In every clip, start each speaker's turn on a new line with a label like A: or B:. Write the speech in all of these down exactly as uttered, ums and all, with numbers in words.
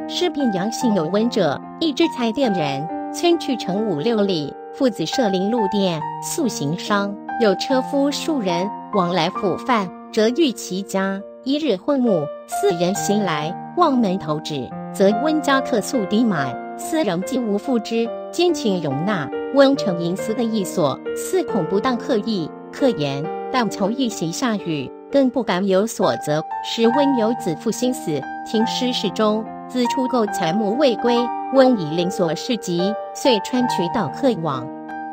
A: 诗便阳性有闻者，一知才店人，村去城五六里，父子设临路店，素行商，有车夫数人往来赴饭，则遇其家。一日昏暮，四人行来，望门投止，则温家客宿低满，四人既无复之，兼请容纳。温城营私的一所，四恐不当客意，客言但求一席下雨，更不敢有所责。时温有子父心死，停尸室中，自出购财木未归，温以邻所事急，遂穿渠道客往。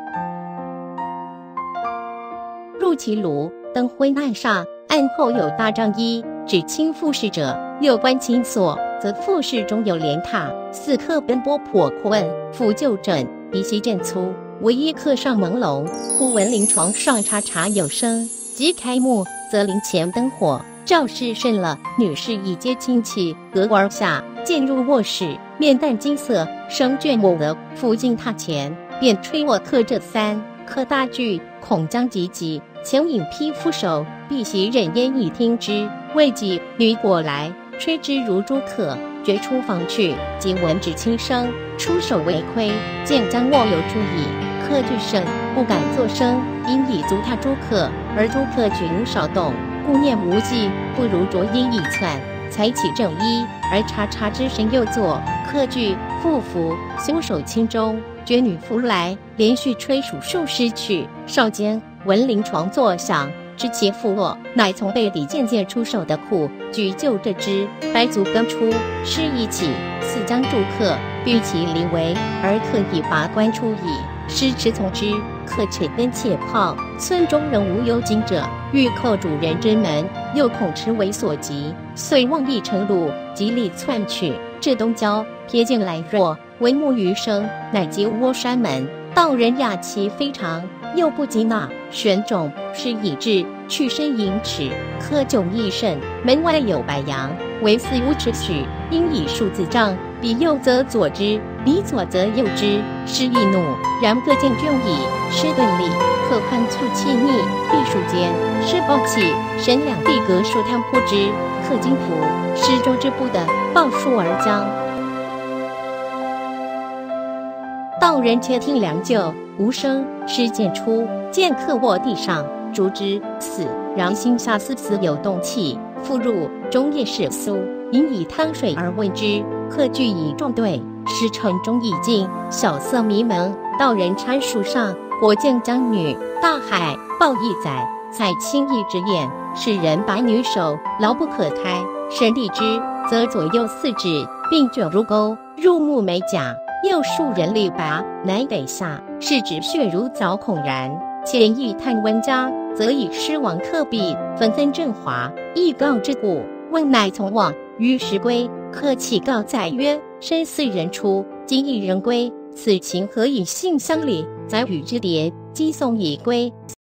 A: 入其庐，登昏暗煞，案后有大帐衣，指清复事者，又观清所，则复事中有连榻，四客奔波颇困，复就枕，鼻息渐粗，唯一客上朦胧，忽闻临床上查查有声，即开幕，则临前灯火，照事甚了。女士已皆亲戚，隔而下，渐入卧室，面淡金色，生倦我额，伏进榻前，便吹我客这三客大惧，恐将急急，前引披夫手，避席忍烟以听之。未几，女果来，吹之如诸客，决出房去，即闻止轻声，出手为窥，见将卧有诸矣。客惧甚，不敢作声，因以足踏诸客，而诸客均少动，故念无忌，不如着衣一窜，才起正衣，而察察之神又坐。客惧复服，修手轻中，觉女夫来，连续吹数数失去。少间，闻临床作响，知其负卧，乃从背底渐渐出手的裤，举就着之，白足跟出，失一起，似将助客，欲其离围，而客已拔关出矣。师迟从之，客且奔且炮，村中仍无有警者，欲叩主人之门，又恐持为所及，遂望一程路，极力窜去。至东郊，瞥见来若，闻木鱼声，乃及窝山门。道人雅其非常，又不及纳玄种，是已至，去身迎齿，客窘亦甚。门外有白杨，为四五尺许，应以数字丈，彼右则左之，彼左则右之。师亦怒，然各见倦矣。师顿立，客宽促气逆，避暑间，师抱起，神两地隔数探扑之，客惊服，师周之不得，抱树而将。道人且听良久，无声。师见出，见客卧地上，逐之，死。然心下丝丝有动气，复入，终夜始苏，饮以汤水而问之。客俱以众对，师城中已尽，晓色迷蒙。道人搀树上，果见江女大海，抱一载，采轻易之眼，使人拔女手，牢不可开。神力之，则左右四指，并卷如钩，入目眉甲。又数人力拔，乃得下，是指血如凿孔然。前亦探温家，则以狮王克壁，纷纷振华，亦告之故。问乃从往，于时归。客启告载曰：身四人出，今一人归，此情何以性相离？载与之迭，击送已归，